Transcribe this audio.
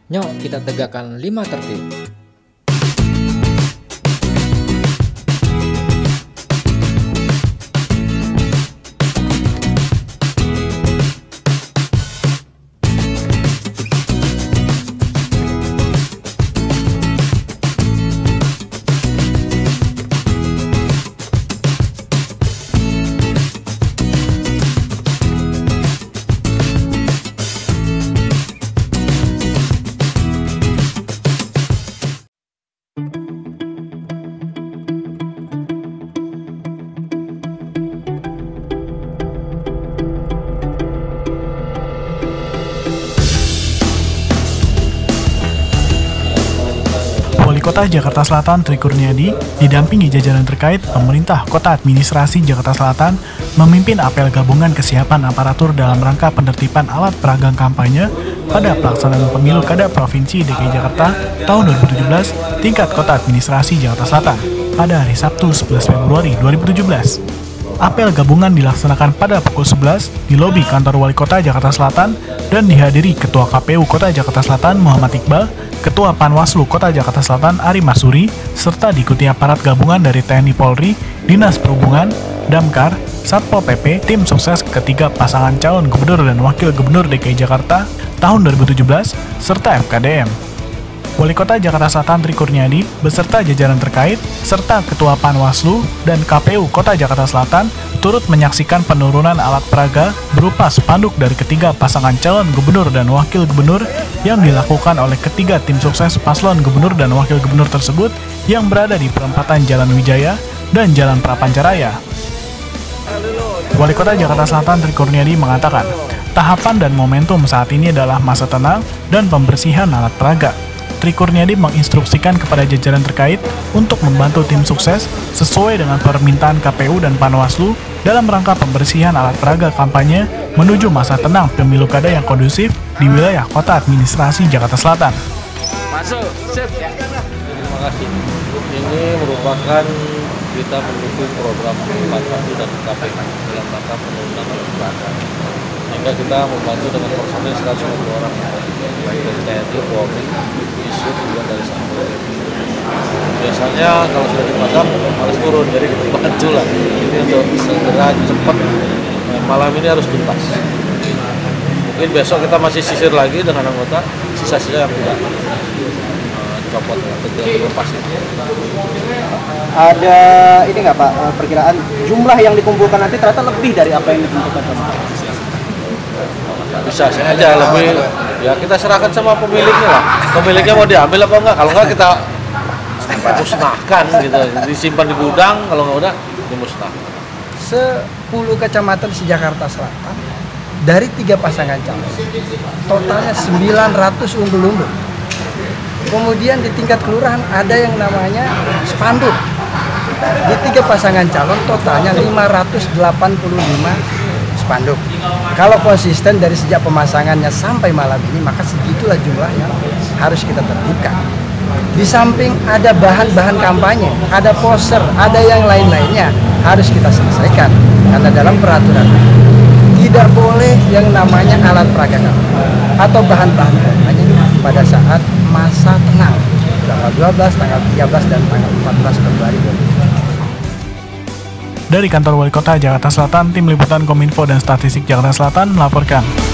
Nyok kita tegakkan 5 tertib. Wali Kota Jakarta Selatan Tri Kurniadi didampingi jajaran terkait pemerintah Kota Administrasi Jakarta Selatan memimpin apel gabungan kesiapan aparatur dalam rangka penertiban alat peraga kampanye pada pelaksanaan pemilu Kada Provinsi DKI Jakarta tahun 2017 tingkat Kota Administrasi Jakarta Selatan pada hari Sabtu 11 Februari 2017. Apel gabungan dilaksanakan pada pukul 11 di lobi kantor Wali Kota Jakarta Selatan dan dihadiri Ketua KPU Kota Jakarta Selatan Muhammad Iqbal, Ketua Panwaslu Kota Jakarta Selatan Ari Marsuri, serta diikuti aparat gabungan dari TNI Polri, Dinas Perhubungan, Damkar, Satpol PP, tim sukses ketiga pasangan calon gubernur dan wakil gubernur DKI Jakarta tahun 2017, serta FKDM. Wali Kota Jakarta Selatan Tri Kurniadi beserta jajaran terkait serta Ketua Panwaslu dan KPU Kota Jakarta Selatan turut menyaksikan penurunan alat peraga berupa spanduk dari ketiga pasangan calon gubernur dan wakil gubernur yang dilakukan oleh ketiga tim sukses paslon gubernur dan wakil gubernur tersebut yang berada di perempatan Jalan Wijaya dan Jalan Prapancaraya. Wali Kota Jakarta Selatan Tri Kurniadi mengatakan, tahapan dan momentum saat ini adalah masa tenang dan pembersihan alat peraga. Tri Kurniadi menginstruksikan kepada jajaran terkait untuk membantu tim sukses sesuai dengan permintaan KPU dan Panwaslu dalam rangka pembersihan alat peraga kampanye menuju masa tenang pemilu kada yang kondusif di wilayah Kota Administrasi Jakarta Selatan. Masuk, sip. Terima kasih. Ini merupakan kita mendukung program Panwaslu dan KPU dalam rangka penurunan alat peraga. Sehingga kita membantu dengan personil 150 orang baik dari TNI, Polri, ISUD juga dari Satpol PP. Biasanya kalau sudah dipadam harus turun, jadi kita bantu lah. Ini untuk segera cepat. Malam ini harus tuntas. Mungkin besok kita masih sisir lagi dengan anggota sisa-sisa yang tidak copot atau tidak lepas. Ada ini nggak Pak, perkiraan jumlah yang dikumpulkan nanti ternyata lebih dari apa yang ditentukan kemarin? Bisa saja lebih, ya kita serahkan sama pemiliknya lah. Pemiliknya mau diambil apa enggak? Kalau enggak kita musnahkan gitu, disimpan di gudang. Kalau enggak udah dimusnahkan. 10 kecamatan di Jakarta Selatan dari 3 pasangan calon, totalnya 900 umbul-umbul. Kemudian di tingkat kelurahan ada yang namanya spanduk. Di 3 pasangan calon totalnya 585 spanduk. Kalau konsisten dari sejak pemasangannya sampai malam ini, maka segitulah jumlah yang harus kita tertibkan. Di samping ada bahan-bahan kampanye, ada poster, ada yang lain-lainnya harus kita selesaikan. Karena dalam peraturan tidak boleh yang namanya alat peraga kampanye atau bahan-bahan kampanye pada saat masa tenang, tanggal 12, tanggal 13, dan tanggal 14 Februari 2017. Dari kantor Wali Kota Jakarta Selatan, tim liputan Kominfo dan Statistik Jakarta Selatan melaporkan.